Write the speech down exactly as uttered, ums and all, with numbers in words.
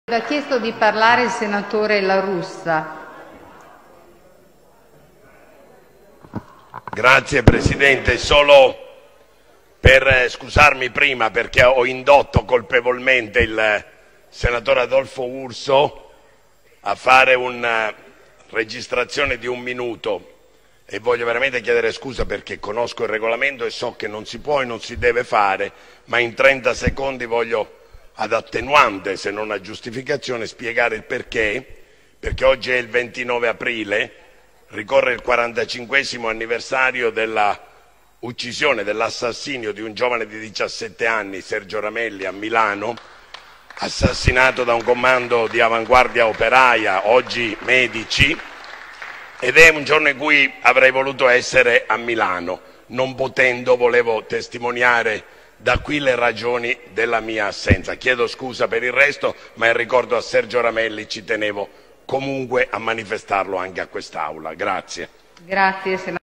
Ha chiesto di parlare il senatore La Russa. Grazie Presidente, solo per scusarmi prima perché ho indotto colpevolmente il senatore Adolfo Urso a fare una registrazione di un minuto e voglio veramente chiedere scusa perché conosco il regolamento e so che non si può e non si deve fare, ma in trenta secondi voglio, ad attenuante se non a giustificazione, spiegare il perché, perché oggi è il ventinove aprile, ricorre il quarantacinquesimo anniversario della uccisione, dell'assassinio di un giovane di diciassette anni, Sergio Ramelli, a Milano, assassinato da un comando di avanguardia operaia, oggi medici, ed è un giorno in cui avrei voluto essere a Milano. Non potendo, volevo testimoniare da qui le ragioni della mia assenza. Chiedo scusa per il resto, ma il ricordo a Sergio Ramelli ci tenevo comunque a manifestarlo anche a quest'Aula. Grazie. Grazie, senatore.